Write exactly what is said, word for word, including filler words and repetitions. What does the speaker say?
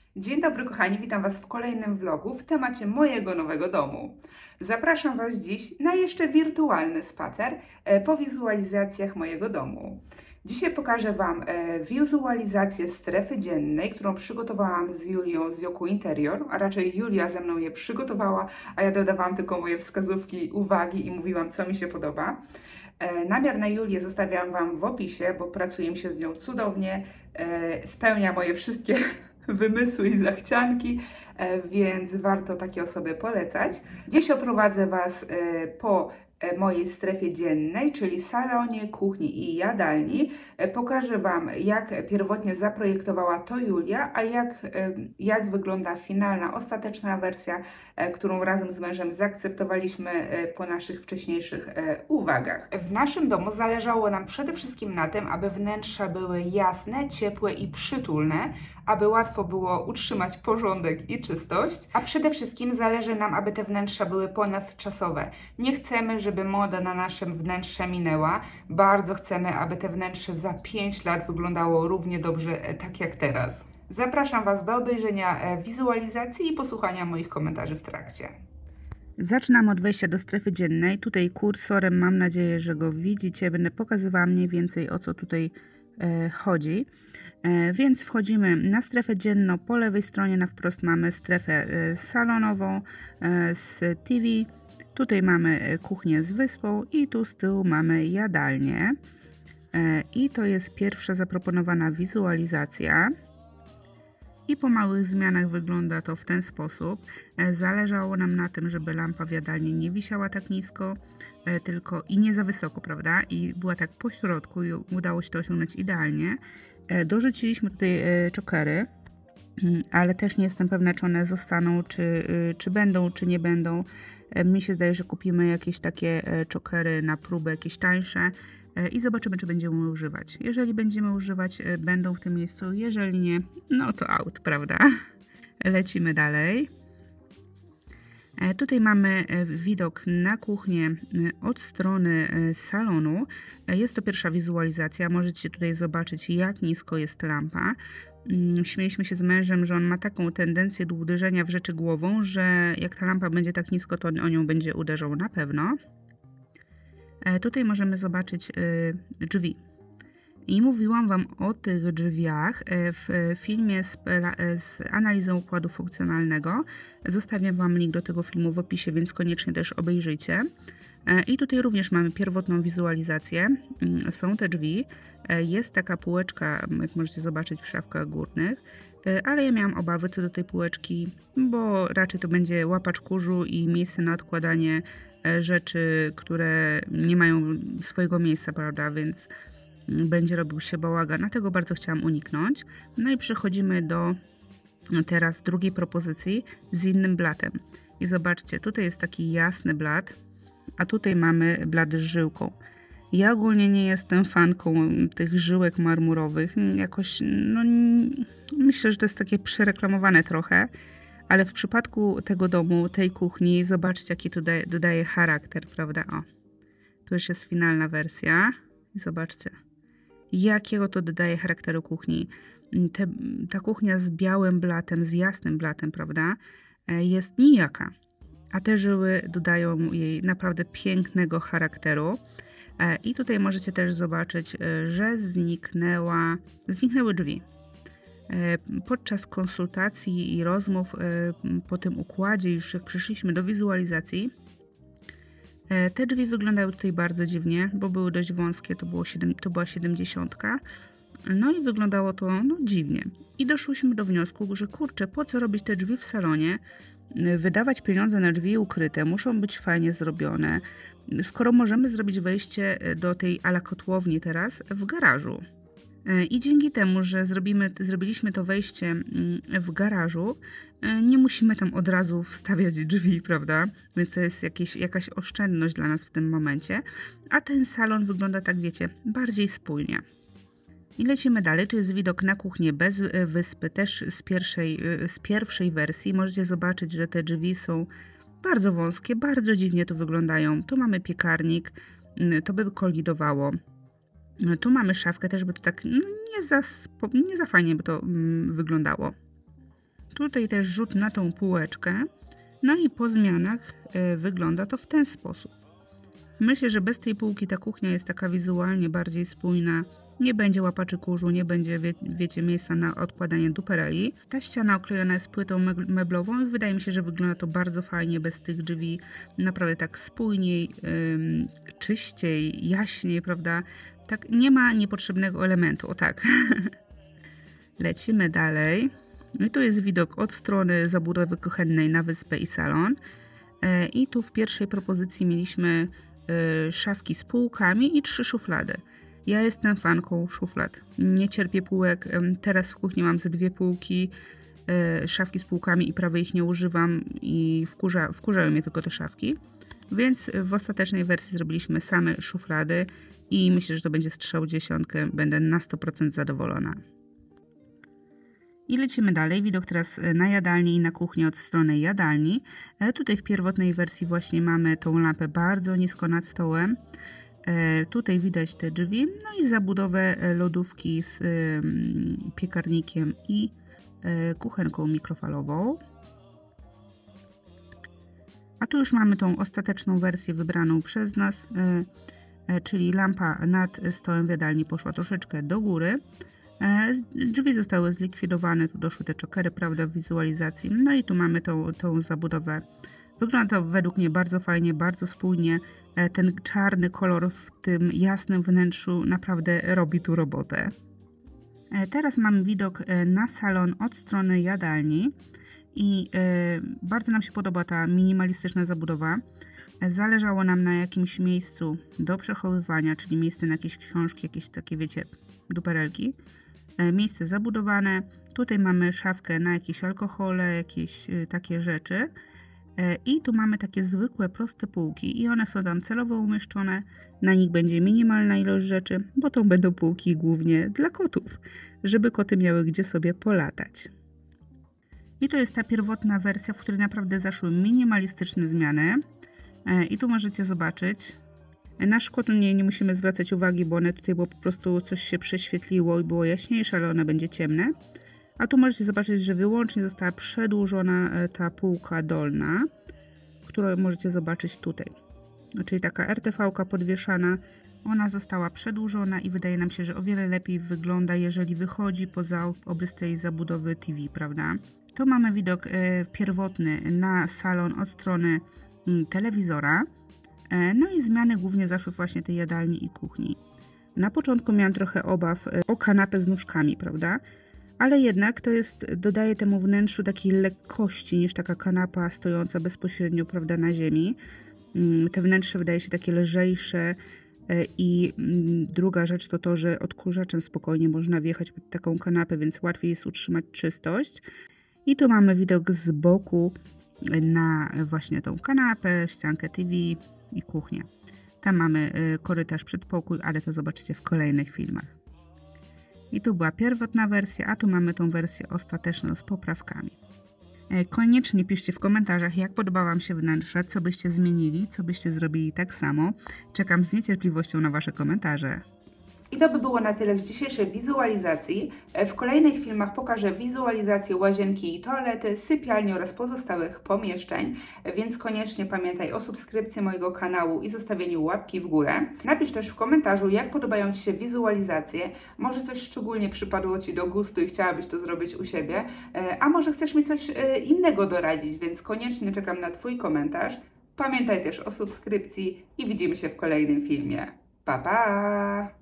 Dzień dobry kochani, witam Was w kolejnym vlogu w temacie mojego nowego domu. Zapraszam Was dziś na jeszcze wirtualny spacer e, po wizualizacjach mojego domu. Dzisiaj pokażę Wam e, wizualizację strefy dziennej, którą przygotowałam z Julią z Yoku Interior, a raczej Julia ze mną je przygotowała, a ja dodawałam tylko moje wskazówki, uwagi i mówiłam, co mi się podoba. E, Namiar na Julię zostawiam Wam w opisie, bo pracuje mi się z nią cudownie, e, spełnia moje wszystkie wymysły i zachcianki, e, więc warto takie osoby polecać. Dziś oprowadzę Was e, po e, mojej strefie dziennej, czyli salonie, kuchni i jadalni. E, Pokażę Wam, jak pierwotnie zaprojektowała to Julia, a jak, e, jak wygląda finalna, ostateczna wersja, e, którą razem z mężem zaakceptowaliśmy e, po naszych wcześniejszych e, uwagach. W naszym domu zależało nam przede wszystkim na tym, aby wnętrza były jasne, ciepłe i przytulne, aby łatwo było utrzymać porządek i czystość, a przede wszystkim zależy nam, aby te wnętrza były ponadczasowe. Nie chcemy, żeby moda na naszym wnętrze minęła. Bardzo chcemy, aby te wnętrze za pięć lat wyglądało równie dobrze, tak jak teraz. Zapraszam Was do obejrzenia wizualizacji i posłuchania moich komentarzy w trakcie. Zaczynam od wejścia do strefy dziennej. Tutaj kursorem, mam nadzieję, że go widzicie, będę pokazywała mniej więcej, o co tutaj e, chodzi. E, więc wchodzimy na strefę dzienną. Po lewej stronie na wprost mamy strefę e, salonową e, z T V. Tutaj mamy kuchnię z wyspą i tu z tyłu mamy jadalnię. E, I to jest pierwsza zaproponowana wizualizacja. I po małych zmianach wygląda to w ten sposób. E, Zależało nam na tym, żeby lampa w jadalni nie wisiała tak nisko, e, tylko i nie za wysoko, prawda? I była tak po środku i udało się to osiągnąć idealnie. E, Dorzuciliśmy tutaj e, czokery, ale też nie jestem pewna, czy one zostaną, czy, e, czy będą, czy nie będą. E, Mi się zdaje, że kupimy jakieś takie e, czokery na próbę, jakieś tańsze. I zobaczymy, czy będziemy używać. Jeżeli będziemy używać, będą w tym miejscu. Jeżeli nie, no to out, prawda? Lecimy dalej. Tutaj mamy widok na kuchnię od strony salonu. Jest to pierwsza wizualizacja. Możecie tutaj zobaczyć, jak nisko jest lampa. Śmieliśmy się z mężem, że on ma taką tendencję do uderzenia w rzeczy głową, że jak ta lampa będzie tak nisko, to on o nią będzie uderzał na pewno. Tutaj możemy zobaczyć drzwi. I mówiłam Wam o tych drzwiach w filmie z, z analizą układu funkcjonalnego. Zostawiam Wam link do tego filmu w opisie, więc koniecznie też obejrzyjcie. I tutaj również mamy pierwotną wizualizację. Są te drzwi. Jest taka półeczka, jak możecie zobaczyć w szafkach górnych. Ale ja miałam obawy co do tej półeczki, bo raczej to będzie łapacz kurzu i miejsce na odkładanie rzeczy, które nie mają swojego miejsca, prawda, więc będzie robił się bałagan. Dlatego bardzo chciałam uniknąć. No i przechodzimy do teraz drugiej propozycji z innym blatem. I zobaczcie, tutaj jest taki jasny blat, a tutaj mamy blat z żyłką. Ja ogólnie nie jestem fanką tych żyłek marmurowych. Jakoś, no myślę, że to jest takie przereklamowane trochę. Ale w przypadku tego domu, tej kuchni, zobaczcie, jaki tu dodaje, dodaje charakter, prawda? O, tu już jest finalna wersja. I zobaczcie, jakiego to dodaje charakteru kuchni. Te, ta kuchnia z białym blatem, z jasnym blatem, prawda? Jest nijaka. A te żyły dodają jej naprawdę pięknego charakteru. I tutaj możecie też zobaczyć, że zniknęła, zniknęły drzwi. Podczas konsultacji i rozmów po tym układzie, już jak przyszliśmy do wizualizacji, te drzwi wyglądały tutaj bardzo dziwnie, bo były dość wąskie, to, było siedem, to była siedemdziesiątka. No i wyglądało to no, dziwnie. I doszłyśmy do wniosku, że kurczę, po co robić te drzwi w salonie, wydawać pieniądze na drzwi ukryte, muszą być fajnie zrobione, skoro możemy zrobić wejście do tej ala kotłowni teraz w garażu. I dzięki temu, że zrobimy, zrobiliśmy to wejście w garażu, nie musimy tam od razu wstawiać drzwi, prawda? Więc to jest jakieś, jakaś oszczędność dla nas w tym momencie. A ten salon wygląda, tak wiecie, bardziej spójnie. I lecimy dalej. Tu jest widok na kuchnię bez wyspy, też z pierwszej, z pierwszej wersji. Możecie zobaczyć, że te drzwi są bardzo wąskie, bardzo dziwnie tu wyglądają. Tu mamy piekarnik, to by kolidowało. Tu mamy szafkę też, by to tak no, nie, za, nie za fajnie by to mm, wyglądało. Tutaj też rzut na tą półeczkę. No i po zmianach y, wygląda to w ten sposób. Myślę, że bez tej półki ta kuchnia jest taka wizualnie bardziej spójna. Nie będzie łapaczy kurzu, nie będzie, wie, wiecie, miejsca na odkładanie dupereli. Ta ściana oklejona jest płytą meblową i wydaje mi się, że wygląda to bardzo fajnie bez tych drzwi. Naprawdę tak spójniej, ym, czyściej, jaśniej, prawda? Tak, nie ma niepotrzebnego elementu, o tak. Lecimy dalej. I tu jest widok od strony zabudowy kuchennej na wyspę i salon. E, I tu w pierwszej propozycji mieliśmy e, szafki z półkami i trzy szuflady. Ja jestem fanką szuflad. Nie cierpię półek. Teraz w kuchni mam ze dwie półki, e, szafki z półkami i prawie ich nie używam i wkurza, wkurzają mnie tylko te szafki. Więc w ostatecznej wersji zrobiliśmy same szuflady i myślę, że to będzie strzał w dziesiątkę. Będę na sto procent zadowolona. I lecimy dalej. Widok teraz na jadalni i na kuchnię od strony jadalni. E, tutaj w pierwotnej wersji właśnie mamy tą lampę bardzo nisko nad stołem. E, tutaj widać te drzwi, no i zabudowę lodówki z e, piekarnikiem i e, kuchenką mikrofalową. A tu już mamy tą ostateczną wersję wybraną przez nas, e, e, czyli lampa nad stołem w jadalni poszła troszeczkę do góry. E, drzwi zostały zlikwidowane, tu doszły te czokery, prawda, w wizualizacji. No i tu mamy tą, tą zabudowę. Wygląda to według mnie bardzo fajnie, bardzo spójnie. E, ten czarny kolor w tym jasnym wnętrzu naprawdę robi tu robotę. E, teraz mamy widok na salon od strony jadalni. I e, bardzo nam się podoba ta minimalistyczna zabudowa. E, zależało nam na jakimś miejscu do przechowywania, czyli miejsce na jakieś książki, jakieś takie, wiecie, duperelki. E, miejsce zabudowane. Tutaj mamy szafkę na jakieś alkohole, jakieś e, takie rzeczy. E, I tu mamy takie zwykłe, proste półki i one są tam celowo umieszczone. Na nich będzie minimalna ilość rzeczy, bo to będą półki głównie dla kotów, żeby koty miały gdzie sobie polatać. I to jest ta pierwotna wersja, w której naprawdę zaszły minimalistyczne zmiany. I tu możecie zobaczyć. Na szkło nie, nie musimy zwracać uwagi, bo one tutaj było po prostu coś się prześwietliło i było jaśniejsze, ale one będzie ciemne. A tu możecie zobaczyć, że wyłącznie została przedłużona ta półka dolna, którą możecie zobaczyć tutaj. Czyli taka R T V-ka podwieszana. Ona została przedłużona i wydaje nam się, że o wiele lepiej wygląda, jeżeli wychodzi poza obrys tej zabudowy T V, prawda? Tu mamy widok e, pierwotny na salon od strony m, telewizora. E, no i zmiany głównie zaszły właśnie tej jadalni i kuchni. Na początku miałam trochę obaw e, o kanapę z nóżkami, prawda? Ale jednak to jest, dodaje temu wnętrzu takiej lekkości niż taka kanapa stojąca bezpośrednio, prawda, na ziemi. Mm, te wnętrze wydaje się takie lżejsze. I druga rzecz to to, że odkurzaczem spokojnie można wjechać pod taką kanapę, więc łatwiej jest utrzymać czystość. I tu mamy widok z boku na właśnie tą kanapę, ściankę T V i kuchnię. Tam mamy korytarz, przedpokój, ale to zobaczycie w kolejnych filmach. I tu była pierwotna wersja, a tu mamy tą wersję ostateczną z poprawkami. Koniecznie piszcie w komentarzach, jak podoba Wam się wnętrze, co byście zmienili, co byście zrobili tak samo. Czekam z niecierpliwością na Wasze komentarze. I to by było na tyle z dzisiejszej wizualizacji. W kolejnych filmach pokażę wizualizację łazienki i toalety, sypialni oraz pozostałych pomieszczeń, więc koniecznie pamiętaj o subskrypcji mojego kanału i zostawieniu łapki w górę. Napisz też w komentarzu, jak podobają Ci się wizualizacje, może coś szczególnie przypadło Ci do gustu i chciałabyś to zrobić u siebie, a może chcesz mi coś innego doradzić, więc koniecznie czekam na Twój komentarz. Pamiętaj też o subskrypcji i widzimy się w kolejnym filmie. Pa, pa!